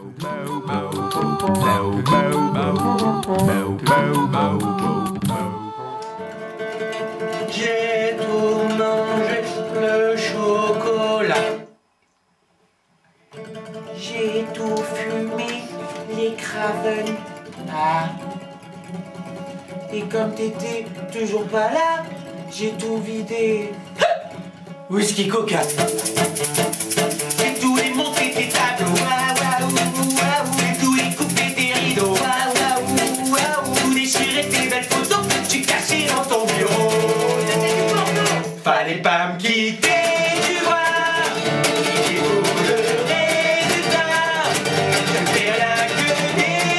J'ai tout mangé le chocolat. J'ai tout fumé les craven. Ah. Et comme t'étais toujours pas là, j'ai tout vidé. Whisky Coca. J'ai tout démonté tes tableaux. Waouh, waouh, waouh. J'ai tout découpé tes rideaux. Waouh, waouh, waouh. Tout déchiré tes belles photos. J'ai caché dans ton bureau. Fallait pas me quitter, tu vois. J'ai pour le résultat. Je ne fais rien que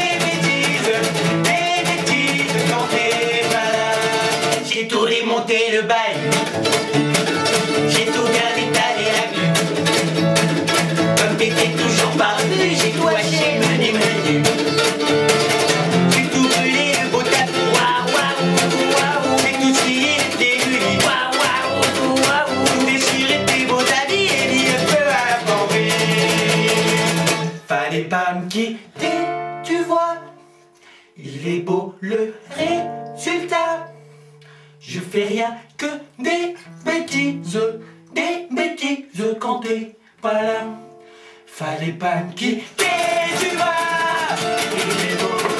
des bêtises quand t'es pas là. J'ai tout démonté le bail. J'ai tout bien étalé la vue. Comme t'étais toujours pas venu, j'ai tout haché, menu. J'ai tout brûlé le beau tapis. Waouh, waouh, waouh. J'ai tout scié tes lulis. Waouh, waouh, waouh. Tout déchiré tes beaux habits et mis le feu à la forêt. Fallait pas me quitter, tu vois. Il est beau le résultat. Je fais rien que des bêtises quand t'es pas là. Fallait pas me quitter, tu vois. Il est beau